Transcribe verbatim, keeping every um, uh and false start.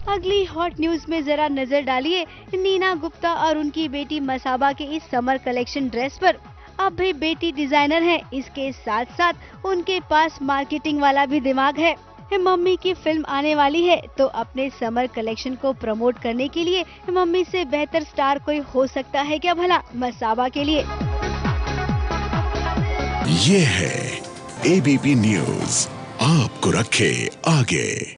अगली hot news में जरा नजर डालिए नीना गुप्ता और उनकी बेटी मसाबा के इस समर कलेक्शन ड्रेस पर। अब भी बेटी डिजाइनर है, इसके साथ साथ उनके पास मार्केटिंग वाला भी दिमाग है। मम्मी की फिल्म आने वाली है तो अपने समर कलेक्शन को प्रमोट करने के लिए मम्मी से बेहतर स्टार कोई हो सकता है क्या भला मसाबा के लिए। ये है एबीपी न्यूज़, आपको रखे आगे।